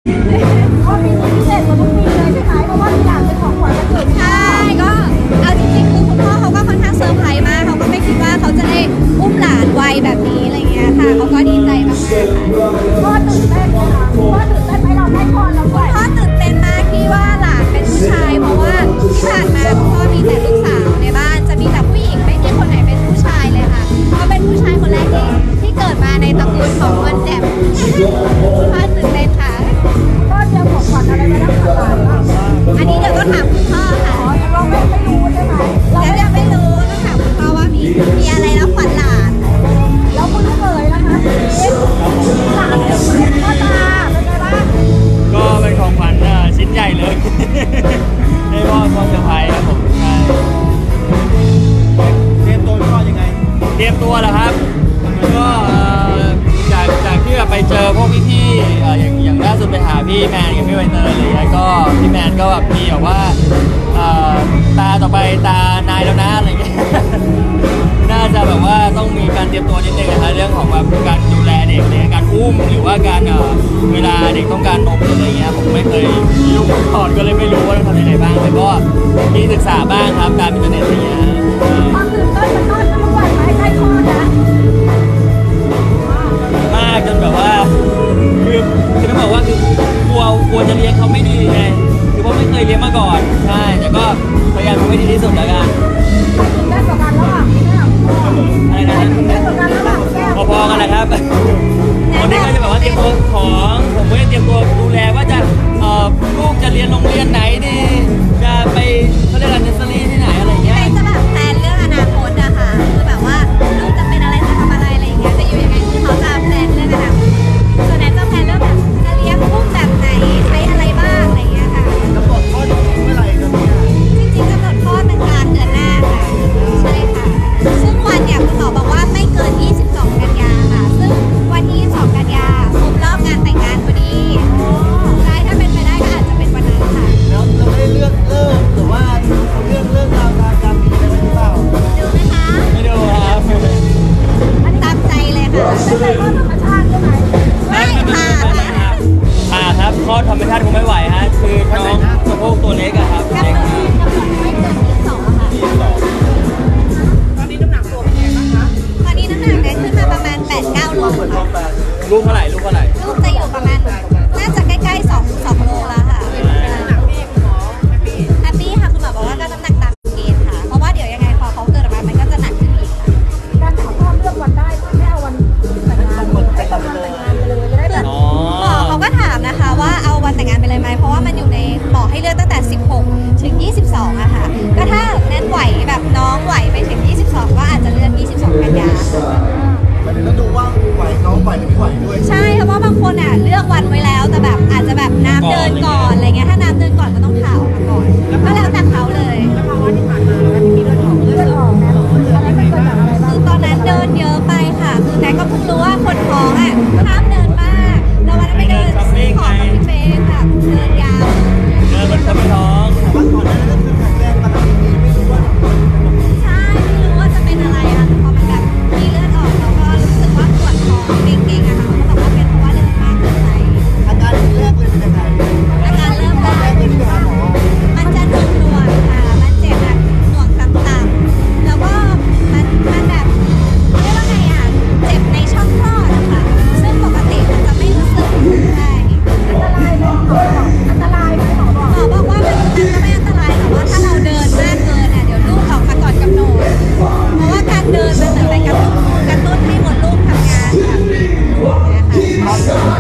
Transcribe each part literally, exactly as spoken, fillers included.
ก็ปีนี้พิเศษกว่าทุกปีเลยใช่ไหมเพราะว่าอยากเป็นของขวัญวันเกิดใช่ก็เอาจริงๆคือคุณพ่อเขาก็ค่อนข้างเซอร์ไพรส์มากเขาก็ไม่คิดว่าเขาจะได้อุ้มหลานวัยแบบนี้อะไรเงี้ยค่ะเขาก็ดีใจมากๆพ่อตื่นเต้นไหมคะพ่อตื่นเต้นไหมเราได้พรแล้วด้วยพ่อตื่นเต้นมากที่ว่าหลานเป็นผู้ชายเพราะว่าที่ผ่านมาคุณพ่อมีแต่ลูกสาวในบ้านจะมีแต่ผู้หญิงไม่มีคนไหนเป็นผู้ชายเลยค่ะเขาเป็นผู้ชายคนแรกที่ที่เกิดมาในตระกูลของวันแจ่มพ่อตื่นเต้นค่ะพ่อเตรียมของขวัญอะไรไว้ให้หลานบ้างอันนี้เดี๋ยวต้องถามคุณพ่อค่ะเราไม่ไม่รู้ใช่ไหมเรายังไม่รู้ต้องถามคุณพ่อว่ามีมีอะไรแล้วขวัญหลานแล้วคุณลูกเขยนะคะหลานเป็นพ่อตาเป็นไงบ้างก็เป็นของขวัญชิ้นใหญ่เลยให้พ่อพ่อเซอร์ไพรส์ครับผมใช่เตรียมตัวพ่อยังไงเตรียมตัวเหรอครับก็จากจากที่แบบไปเจอพวกพี่ๆอย่างอย่างล่าสุดไปหาพี่แมนกับพี่ใบเตยอะไรอย่างเงี้ยก็พี่แมนก็แบบมีแบบว่าตาต่อไปตานายแล้วนะอะไรอย่างเงี้ยน่าจะแบบว่าต้องมีการเตรียมตัวนิดนึงนะครับเรื่องของแบบการดูแลเด็กเนี่ยการอุ้มหรือว่าการเวลาเด็กต้องการนมอะไรเงี้ยผมไม่เคยยุ่งก่อนก็เลยไม่รู้ว่าต้องทำยังไงบ้างแต่ก็มีศึกษาบ้างครับตามอินเทอร์เน็ตอะไรเงี้ยความตื่นเต้นมันต้อนจะมาไหวไหมใกล้คลอดนะมากจนแบบว่าคือคือต้องบอกว่าคือกลัวกลัวจะเลี้ยงเขาไม่ดีไงคือเพราะไม่เคยเลี้ยงมาก่อนใช่แต่ก็พยายามทำให้ดีที่สุดแล้วกันตื่นเต้นกว่ากันระหว่างพี่แม่อะไรนะตื่นเต้นกว่ากันระหว่างแม่พอๆกันแหละครับวันนี้ก็จะแบบว่าเตรียมตัวของผมก็จะเตรียมตัวดูแลว่าจะลูกจะเรียนโรงเรียนไหนดีจะไปเขาเรียกอะไรเนสเซอรี่ที่ไหนอะไรเงี้ยจะแบบแพลนเรื่องอนาคตอะค่ะคือแบบว่าลูกจะเป็นอะไรจะทำอะไรอะไรอย่างเงี้ยจะอยู่ยังไงคือเขาจะแพลนเรื่องอนาคตส่วนแนนจะแพลนเรื่องแบบจะเลี้ยงลูกแบบไหนใช้อะไรบ้างอะไรเงี้ยค่ะกำหนดคลอดเมื่อไหร่กันเนี่ยจริงๆกำหนดคลอดเป็นกลางเดือนหน้าค่ะใช่ค่ะซึ่งวันเนี่ยคุณหมอบอกว่าไม่เกินยี่สิบสองกันยาค่ะซึ่งวันที่ยี่สิบสองกันยาครบรอบงานแต่งงานพอดีใช่ถ้าเป็นไปได้ก็อาจจะเป็นวันนั้นค่ะแล้วเราได้เลือกเลิกหรือว่าเลือกเลิกราวการการมีอะไรหรือเปล่าดูไหมคะไม่ดูครับอันตามใจเลยค่ะตั้งใจก็ธรรมชาติใช่ไหมไม่ค่ะค่ะครับคลอดธรรมชาติคงไม่ไหวฮะคือน้องสะโพกตัวเล็กอะครับเล็กกำหนดไม่เกินยี่สิบสองค่ะตอนนี้น้ำหนักตัวเป็นไงบ้างคะตอนนี้น้ำหนักเนี่ยขึ้นมาประมาณแปดเก้าโลค่ะลูกเท่าไหร่ลูกเท่าไหร่ลูกจะอยู่ประมาณน่าจะใกล้ๆสองสองโลแล้วค่ะแฮปปี้ค่ะคุณหมอบอกว่าก็น้ำหนักตามเกณฑ์ค่ะเพราะว่าเดี๋ยวยังไงพอเขาเกิดออกมามันก็จะหนักขึ้นอีกค่ะการถามพ่อเลือกวันได้ไม่เอาวันแต่งงานให้กำลังแต่งงานไปเลยจะได้แบบหมอเขาก็ถามนะคะว่าเอาวันแต่งงานไปเลยไหมเพราะว่ามันอยู่ในหมอให้เลือกตั้งแต่สิบหกถึงยี่สิบสองอะค่ะก็ถ้าแน่นไหวแบบน้องไหวไปถึงยี่สิบสองก็อาจจะเลือกยี่สิบสองกันยามันต้องดูว่าไหวน้องไหวหรือไม่ไหวด้วยใช่เพราะว่าบางคนอ่ะเลือกวันไว้แล้วแต่แบบอาจจะแบบน้ำเดินก่อนอะไรเงี้ยถ้าน้ำเดินก่อนก็ต้องผ่าออกมาก่อนก็แล้วแต่เขาเลยแล้วภาวะที่ผ่านมาแล้วมีเลือดออกเลือดออกแน่หรออะไรมันเกิดจากอะไรบ้างคือตอนนั้นเดินเยอะไปค่ะคือแนนก็เพิ่งรู้ว่าคนท้องอ่ะห้ามเดินมากแล้ววันนั้นไปเดินซื้อของกับพี่เฟย์แบบเดินยาวเดินบนคนท้องแต่ว่าก่อนหน้านั้นก็คือแข็งแรงมาแล้วไม่รู้ว่าใช่ไม่รู้ว่าจะเป็นอะไรอ่ะพอมันแบบมีเลือดออกแล้วก็รู้สึกว่าปวดท้องเก่งๆอะค่ะเขาบอกว่าเป็นเพราะว่าเดินมากเกินไปอาการแรกเลยเป็นยังไงอาการเริ่มแรกเลยที่ไปหาหมอมันจะหน่วงหน่วงค่ะมันเจ็บแบบหน่วงต่ำๆแล้วก็มันมันแบบเรียกว่าไงอ่ะเจ็บในช่องคลอดอะค่ะซึ่งปกติมันจะไม่รู้สึกใช่อันตรายไหมหมอบอกอันตรายไหมหมอบอกหมอบอกว่ามันมันก็ไม่อันตรายแต่ว่าถ้าเราเดินมากเกินเนี่ยเดี๋ยวลูกออกมาก่อนกำหนดเพราะว่าการเดินมันเหมือนไปกระตุ้นกระตุ้นให้มดลูกทำงานแบบนี้ค่ะตกใจ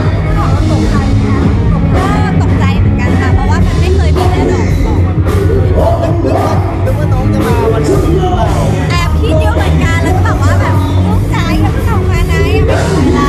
ก็ตกใจเหมือนกันค่ะเพราะว่ามันไม่เคยมีเลือดออกก่อนนึกว่านึกว่าน้องจะมาวันนี้หรือเปล่าแอบคิดเยอะเหมือนกันแล้วก็แบบว่าแบบลูกจ๋าอย่าเพิ่งออกมานะยังไม่ถึงเวลา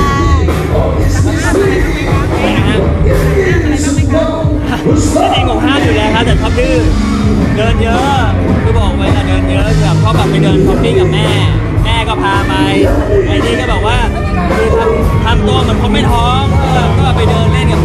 จริงๆผมห้ามอยู่แล้วครับแต่ชอบดื้อเดินเยอะคือบอกไว้นะเดินเยอะแบบชอบแบบไปเดินช้อปปิ้งกับแม่แม่ก็พาไปไอ้นี่ก็บอกว่าคือทำทำตัวเหมือนคนไม่ท้องก็ก็ไปเดินเล่นกับ